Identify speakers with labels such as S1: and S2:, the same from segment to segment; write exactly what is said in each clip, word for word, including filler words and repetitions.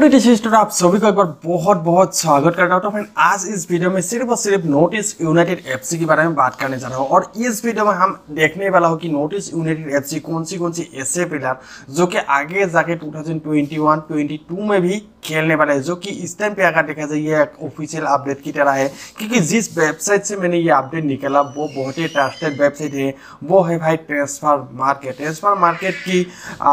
S1: तो आप सभी को एक बार बहुत बहुत स्वागत करता हूं। तो फ्रेंड आज इस वीडियो में सिर्फ और सिर्फ नॉर्थ ईस्ट यूनाइटेड एफसी के बारे में बात करने जा रहा हूं और इस वीडियो में हम देखने वाला हो कि नॉर्थ ईस्ट यूनाइटेड एफसी कौन सी कौन सी ऐसे प्लेयर जो कि आगे जाके दो हज़ार इक्कीस बाईस में भी खेलने वाला है, जो कि इस टाइम पे अगर देखा जाए ये ऑफिशियल अपडेट की तरह है, क्योंकि जिस वेबसाइट से मैंने ये अपडेट निकाला वो बहुत ही ट्रस्टेड वेबसाइट है, वो है भाई ट्रांसफर मार्केट। ट्रांसफर मार्केट की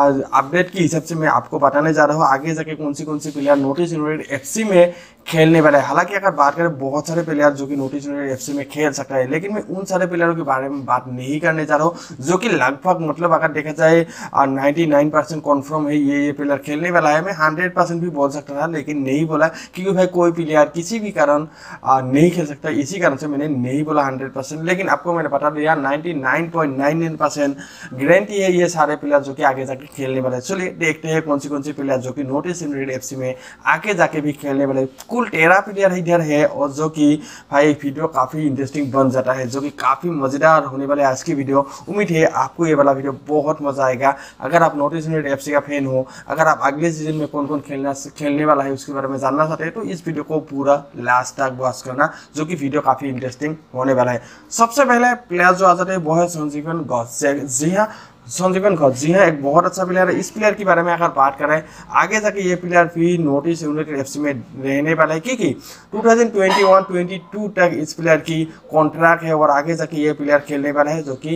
S1: अपडेट के हिसाब से मैं आपको बताने जा रहा हूँ आगे जाके कौन सी कौन सी player North East United FC में खेलने वाला है। हालांकि अगर बात करें बहुत सारे प्लेयर जो कि नॉर्थ ईस्ट यूनाइटेड एफसी में खेल सकता है, लेकिन मैं उन सारे प्लेयरों के बारे में बात नहीं करने जा रहा हूँ जो कि लगभग मतलब अगर देखा जाए निन्यानवे परसेंट कन्फर्म है ये ये प्लेयर खेलने वाला है। मैं हंड्रेड परसेंट भी बोल सकता था लेकिन नहीं बोला, क्योंकि भाई कोई प्लेयर किसी भी कारण नहीं खेल सकता, इसी कारण से मैंने नहीं बोला हंड्रेड परसेंट। लेकिन आपको मैंने बता दिया ninety nine point nine nine percent guarantee है ये सारे प्लेयर जो कि आगे जाके खेलने वाले। चलिए देखते हैं कौन सी कौन सी प्लेयर जो कि नॉर्थ ईस्ट यूनाइटेड एफसी में आगे जाके भी खेलने वाले। कुल तेरह प्लेयर इधर है और जो कि भाई वीडियो काफी इंटरेस्टिंग बन जाता है, जो कि काफी मजेदार होने वाले आज की वीडियो। उम्मीद है आपको ये वाला वीडियो बहुत मजा आएगा। अगर आप नॉर्थ ईस्ट यूनाइटेड एफसी का फैन हो, अगर आप अगले सीजन में कौन कौन खेलना खेलने वाला है उसके बारे में जानना चाहते हैं तो इस वीडियो को पूरा लास्ट तक वॉच करना, जो कि वीडियो काफी इंटरेस्टिंग होने वाला है। सबसे पहले प्लेयर जो आ जाते हैं वो है संजीवन गौतम। जी हाँ, संजीवन गौतम जी हाँ एक बहुत अच्छा प्लेयर है। इस प्लेयर के बारे में अगर बात करें आगे जाके ये प्लेयर भी नॉर्थ ईस्ट यूनाइटेड एफसी में रहने वाला है, क्योंकि दो हज़ार इक्कीस बाईस तक इस प्लेयर की कॉन्ट्रैक्ट है और आगे जाके ये प्लेयर खेलने वाला है, जो कि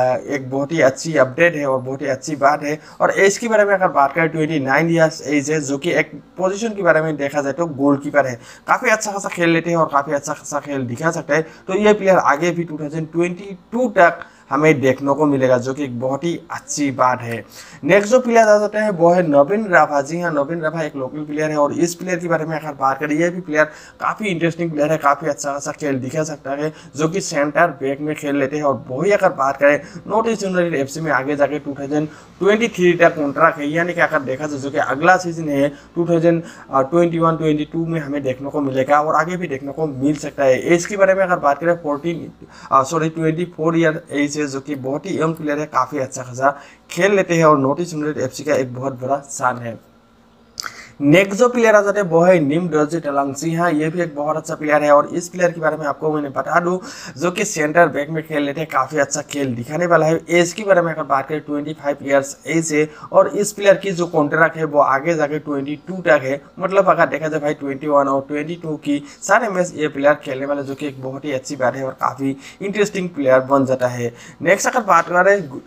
S1: एक बहुत ही अच्छी अपडेट है और बहुत ही अच्छी बात है। और एज के बारे में अगर बात करें उनतीस ईयर्स एज है, जो कि एक पोजीशन के बारे में देखा जाए तो गोलकीपर है। काफ़ी अच्छा खासा खेल लेते हैं और काफ़ी अच्छा खासा खेल दिखा सकता है। तो ये प्लेयर आगे भी दो हज़ार बाईस तक हमें देखने को मिलेगा, जो कि एक बहुत ही अच्छी बात है। नेक्स्ट जो प्लेयर आ जाते हैं वो है नवीन राभा। जी हाँ, नवीन राभा एक लोकल प्लेयर है और इस प्लेयर के बारे में अगर बात करें ये भी प्लेयर काफ़ी इंटरेस्टिंग प्लेयर है, काफ़ी अच्छा खासा खेल दिखा सकता है, जो कि सेंटर बैक में खेल लेते हैं। और वही अगर बात करें नॉर्थ ईस्ट यूनाइटेड एफसी में आगे जाके दो हज़ार तेईस तक कॉन्ट्रैक्ट है, यानी कि अगर देखा जाए जो कि अगला सीजन है दो हज़ार इक्कीस बाईस में हमें देखने को मिलेगा और आगे भी देखने को मिल सकता है। एज के बारे में अगर बात करें fourteen sorry twenty four year age जो कि बहुत ही यंग प्लेयर है, काफी अच्छा खासा खेल लेते हैं और नॉर्थ ईस्ट यूनाइटेड एफसी का एक बहुत बड़ा शान है। नेक्स्ट जो प्लेयर आ जाते हैं वो है निम डोजी टलांग। जी हाँ, ये भी एक बहुत अच्छा प्लेयर है और इस प्लेयर के बारे में आपको मैंने बता दूं जो कि सेंटर बैक में खेल लेते हैं, काफी अच्छा खेल दिखाने वाला है। एज के बारे में अगर बात करें पच्चीस इयर्स एज है और इस प्लेयर की जो कॉन्ट्रैक्ट है वो आगे जाके बाईस तक है। मतलब अगर देखा जाए भाई इक्कीस और बाईस की सारे मैच ये प्लेयर खेलने वाले, जो कि एक बहुत ही अच्छी बात है और काफी इंटरेस्टिंग प्लेयर बन जाता है। नेक्स्ट अगर बात करें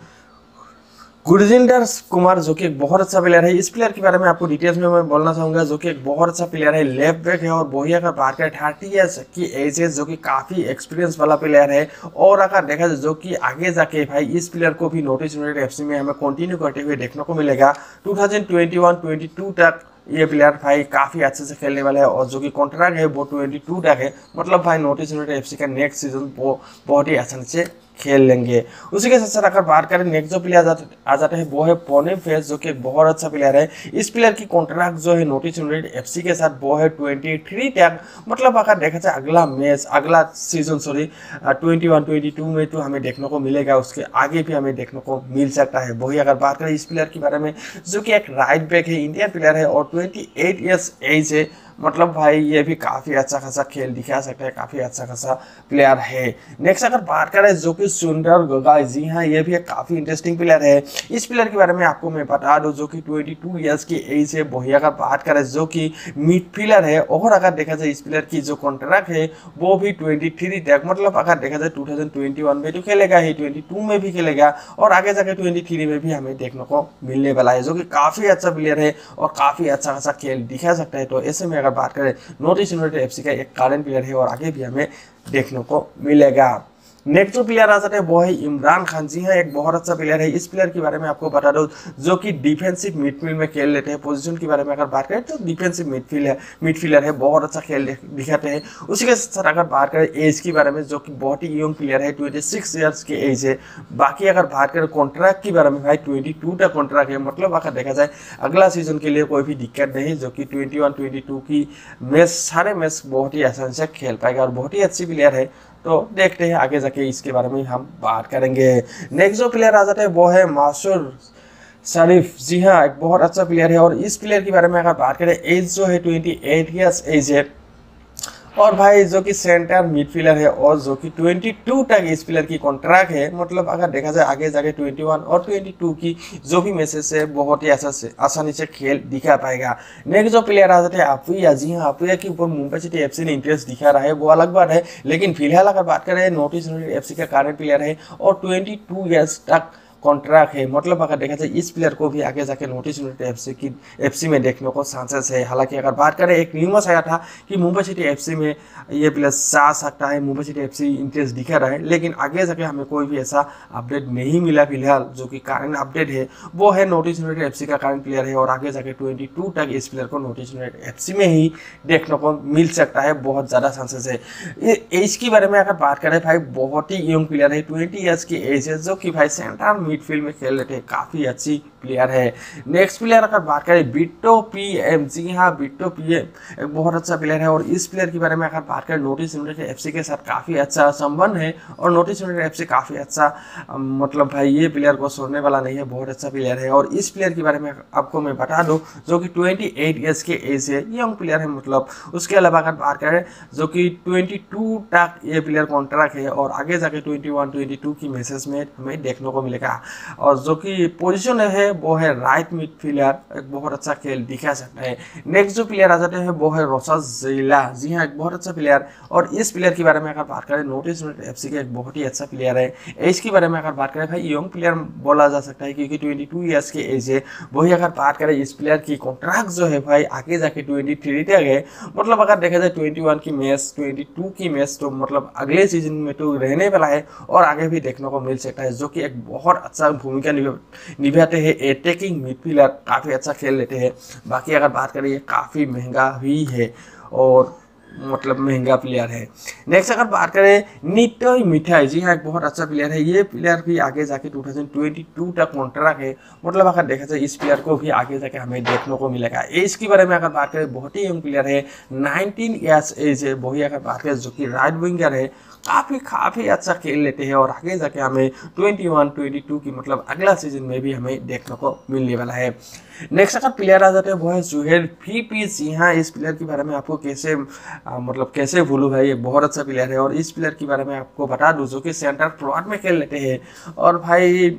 S1: गुरजिंदर कुमार, जो कि एक बहुत अच्छा प्लेयर है। इस प्लेयर के बारे में आपको डिटेल्स में मैं बोलना चाहूँगा, जो कि एक बहुत अच्छा प्लेयर है, लेफ्ट बैक है और वही अगर बात करें थर्टी ईयर्स की एज है, जो कि काफ़ी एक्सपीरियंस वाला प्लेयर है। और अगर देखा जाए जो कि आगे जाके भाई इस प्लेयर को भी नॉर्थ ईस्ट यूनाइटेड एफसी में हमें कंटिन्यू करते हुए देखने को मिलेगा। दो हज़ार इक्कीस बाईस तक ये प्लेयर भाई काफ़ी अच्छे से खेलने वाला है और जो कि कॉन्ट्रैक्ट है वो बाईस तक है। मतलब भाई नॉर्थ ईस्ट यूनाइटेड एफसी का नेक्स्ट सीजन वो बहुत ही आसानी से खेल लेंगे। उसी के साथ साथ अगर बात करें नेक्स्ट जो प्लेयर आ जाते हैं वो है पोने फेस, जो कि एक बहुत अच्छा प्लेयर है। इस प्लेयर की कॉन्ट्रैक्ट जो है नॉर्थ ईस्ट यूनाइटेड एफसी के साथ वो है तेईस तक। मतलब अगर देखा जाए अगला मैच अगला सीजन सॉरी इक्कीस बाईस में तो हमें देखने को मिलेगा, उसके आगे भी हमें देखने को मिल सकता है। वही अगर बात करें इस प्लेयर के बारे में, जो कि एक राइट बैक है, इंडियन प्लेयर है और अट्ठाईस इयर्स एज है। मतलब भाई ये भी काफ़ी अच्छा खासा खेल दिखा सकता है, काफ़ी अच्छा खासा प्लेयर है। नेक्स्ट अगर बात करें जो कि सुंदर गोगाई। जी हाँ, ये भी एक काफ़ी इंटरेस्टिंग प्लेयर है। इस प्लेयर के बारे में आपको मैं बता दूं जो कि बाईस इयर्स की एज है। वही अगर बात करें जो कि मिडफील्डर है और अगर देखा जाए इस प्लेयर की जो कॉन्ट्रैक्ट है वो भी तेईस तक। मतलब अगर देखा जाए दो हज़ार इक्कीस में तो खेलेगा ही, बाईस में भी खेलेगा और आगे जाकर तेईस में भी हमें देखने को मिलने वाला है, जो कि काफ़ी अच्छा प्लेयर है और काफ़ी अच्छा खासा खेल दिखा सकता है। तो ऐसे में अगर बात करें नॉर्थ ईस्ट यूनाइटेड एफसी का एक करंट प्लेयर है और आगे भी हमें देखने को मिलेगा। नेक्स्ट जो प्लेयर आ जाते हैं वो है इमरान खान। जी हाँ, एक बहुत अच्छा प्लेयर है। इस प्लेयर के बारे में आपको बता दूं जो कि डिफेंसिव मिडफील्ड में खेल लेते हैं। पोजीशन के बारे में अगर बात करें तो डिफेंसिव मिडफील्ड है मिडफील्डर है, बहुत अच्छा खेल दिखाते हैं। उसी के साथ अगर बात करें एज के बारे में, जो कि बहुत ही यंग प्लेयर है, छब्बीस इयर्स की एज है। बाकी अगर बात करें कॉन्ट्रैक्ट के बारे में, भाई बाईस तक कॉन्ट्रैक्ट है। मतलब अगर देखा जाए अगला सीजन के लिए कोई भी दिक्कत नहीं, जो कि इक्कीस बाईस की मैच सारे मैच बहुत ही आसानी से खेल पाएगा और बहुत ही अच्छी प्लेयर है। तो देखते हैं आगे जाके इसके बारे में हम बात करेंगे। नेक्स्ट जो प्लेयर आ जाता है वो है मासूर शरीफ, जी हाँ, एक बहुत अच्छा प्लेयर है। और इस प्लेयर के बारे में अगर बात करें, एज जो है ट्वेंटी एट ईयर्स एज है, और भाई जो कि सेंटर मिडफील्डर है, और जो कि बाईस तक इस प्लेयर की कॉन्ट्रैक्ट है। मतलब अगर देखा जाए आगे जाके इक्कीस और बाईस की जो भी मैचेस है बहुत ही आसानी से खेल दिखा पाएगा। नेक्स्ट जो प्लेयर आ जाते हैं अपुया, जी हाँ, अपुया के ऊपर मुंबई सिटी एफसी ने इंटरेस्ट दिखा रहा है, वो अलग बात है। लेकिन फिलहाल अगर बात करें, नॉर्थ ईस्ट यूनाइटेड एफसी का करंट प्लेयर है और बाईस ईयर्स तक कॉन्ट्रैक्ट है। मतलब अगर देखा जाए इस प्लेयर को भी आगे जाके नॉर्थ ईस्ट यूनाइटेड एफसी की एफसी में देखने को चांसेस है। हालांकि अगर बात करें, एक न्यूज़ आया था कि मुंबई सिटी एफसी में ये प्लेयर जा सकता है, मुंबई सिटी एफसी इंटरेस्ट दिखा रहा है, लेकिन आगे जाके हमें कोई भी ऐसा अपडेट नहीं मिला। फिलहाल जो कि करंट अपडेट है वो है नॉर्थ ईस्ट यूनाइटेड एफसी का करंट प्लेयर है, और आगे जाके बाईस तक इस प्लेयर को नॉर्थ ईस्ट यूनाइटेड एफसी में ही देखने को मिल सकता है, बहुत ज़्यादा चांसेस है। एज के बारे में अगर बात करें, भाई बहुत ही यंग प्लेयर है, ट्वेंटी ईयर्स की एज है, जो कि भाई सेंटर मिडफील्ड में खेल रहे थे, काफ़ी अच्छी प्लेयर है। नेक्स्ट प्लेयर अगर बात करें, बिट्टो पीएम, जी हाँ, बिट्टो पीएम एक बहुत अच्छा प्लेयर है। और इस प्लेयर के बारे में अगर बात करें, नॉर्थ ईस्ट यूनाइटेड एफसी के साथ काफ़ी अच्छा संबंध है, और नॉर्थ ईस्ट यूनाइटेड एफसी काफ़ी अच्छा, मतलब भाई ये प्लेयर को छोड़ने वाला नहीं है, बहुत अच्छा प्लेयर है। और इस प्लेयर के बारे में आपको मैं बता दूं, जो कि ट्वेंटी एट ईयर्स के एज है, यंग प्लेयर है। मतलब उसके अलावा अगर बात करें, जो कि बाईस तक ये प्लेयर कॉन्ट्रैक्ट है, और आगे जाके इक्कीस बाईस की मैचेस में हमें देखने को मिलेगा। और जो कि पोजीशन है वो है राइट मिडफील्डर, एक बहुत अच्छा खेल दिखा सकता है। नेक्स्ट जो प्लेयर आ जाते हैं वो है रोसास ज़िला, जी हाँ, एक बहुत अच्छा प्लेयर। और इस प्लेयर के बारे में अगर बात करें, नॉर्थ ईस्ट यूनाइटेड एफसी का एक बहुत ही अच्छा प्लेयर है। एज के बारे में अगर बात करें, भाई यंग प्लेयर बोला जा सकता है, क्योंकि बाईस ईयर्स की एज है। वही अगर बात करें, इस प्लेयर की कॉन्ट्रैक्ट जो है भाई आगे जाके तेईस तक है। मतलब अगर देखा जाए इक्कीस की मैच, बाईस की मैच, तो मतलब अगले सीजन में तो रहने वाला है, और आगे भी देखने को मिल सकता है। जो कि एक बहुत अच्छा भूमिका निभाते हैं, अटैकिंग मिडफील्डर, काफ़ी अच्छा खेल लेते हैं। बाकी अगर बात करें, ये काफ़ी महंगा भी है, और मतलब महंगा प्लेयर है। नेक्स्ट अगर बात करें, नितोय मिठाई, जी हाँ, एक बहुत अच्छा प्लेयर है। ये प्लेयर भी आगे जाके दो हज़ार बाईस तक कॉन्ट्रैक्ट है। मतलब अगर देखा जाए इस प्लेयर को भी आगे जाके हमें देखने को मिलेगा। एज के बारे में अगर बात करें, बहुत ही यंग प्लेयर है, नाइनटीन ईयर्स एज है। वही अगर बात करें, जो कि राइट विंगर है, काफ़ी काफ़ी अच्छा खेल लेते हैं, और आगे जाके हमें इक्कीस बाईस की मतलब अगला सीजन में भी हमें देखने को मिलने वाला है। नेक्स्ट अगर प्लेयर आ जाते हैं वो है जुहेल फीपी, जी हाँ, इस प्लेयर के बारे में आपको कैसे आ, मतलब कैसे भूलूं भाई, ये बहुत अच्छा प्लेयर है। और इस प्लेयर के बारे में आपको बता दूं, जो कि सेंटर फॉरवर्ड में खेल लेते हैं। और भाई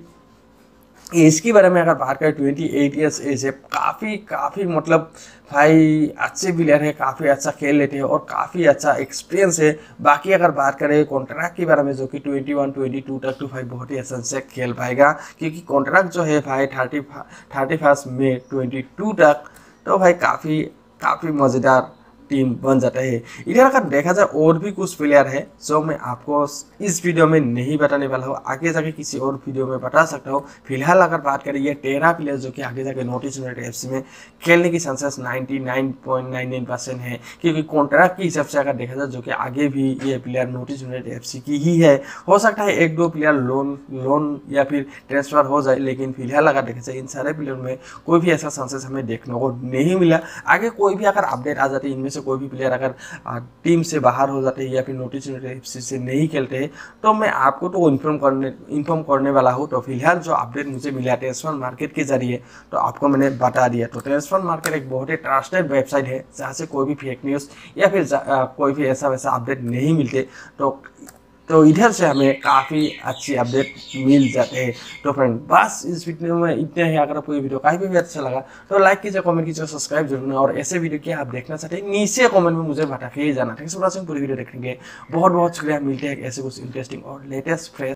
S1: इसके बारे में अगर बात करें, अट्ठाईस ईयर्स एज है, काफ़ी काफ़ी मतलब भाई अच्छे प्लेयर है, काफ़ी अच्छा खेल लेते हैं, और काफ़ी अच्छा एक्सपीरियंस है। बाकी अगर बात करें कॉन्ट्रैक्ट के बारे में, जो कि इक्कीस बाईस तक तो भाई बहुत ही आसान से खेल पाएगा, क्योंकि कॉन्ट्रैक्ट जो है भाई थर्टी थर्टी फर्स्ट में बाईस तक, तो भाई काफ़ी काफ़ी मज़ेदार टीम बन जाता है। इधर अगर देखा जाए, और भी कुछ प्लेयर है जो मैं आपको इस वीडियो में नहीं बताने वाला हूँ, आगे जाके किसी और वीडियो में बता सकता हूँ। फिलहाल अगर बात करें, ये तेरह प्लेयर जो कि आगे जाके नॉर्थ ईस्ट यूनाइटेड एफसी में खेलने की चांसेस निन्यानवे पॉइंट नाइन नाइन परसेंट है, क्योंकि कॉन्ट्रैक्ट के हिसाब से अगर देखा जाए, जो कि आगे भी ये player North East United FC की ही है। हो सकता है एक दो प्लेयर लोन लोन या फिर ट्रांसफर हो जाए, लेकिन फिलहाल अगर देखा जाए इन सारे प्लेयर में कोई भी ऐसा चांसेस हमें देखने को नहीं मिला। आगे कोई भी अगर अपडेट आ जाती है, इनमें से कोई भी प्लेयर अगर टीम से बाहर हो जाते हैं या फिर नॉर्थ ईस्ट यूनाइटेड एफसी से नहीं खेलते हैं, तो मैं आपको तो इन्फॉर्म करने इन्फॉर्म करने वाला हूँ। तो फिलहाल जो अपडेट मुझे मिला ट्रांसफर मार्केट के जरिए, तो आपको मैंने बता दिया। तो ट्रांसफर मार्केट एक बहुत ही ट्रस्टेड वेबसाइट है, जहाँ से कोई भी फेक न्यूज़ या फिर कोई भी ऐसा वैसा अपडेट नहीं मिलते। तो तो इधर से हमें काफ़ी अच्छी अपडेट मिल जाते हैं। तो फ्रेंड, बस इस वीडियो में इतना ही। अगर आपको ये वीडियो काफ़ी भी अच्छा लगा तो लाइक कीजिए, कमेंट कीजिए, सब्सक्राइब जरूर करना। और ऐसे वीडियो क्या आप देखना चाहते हैं, नीचे कमेंट में मुझे बता के ही जाना। थैंक्स फॉर वॉचिंग, पूरी वीडियो देखने के बहुत बहुत शुक्रिया। मिलते हैं ऐसे कुछ इंटरेस्टिंग और लेटेस्ट फ्रेश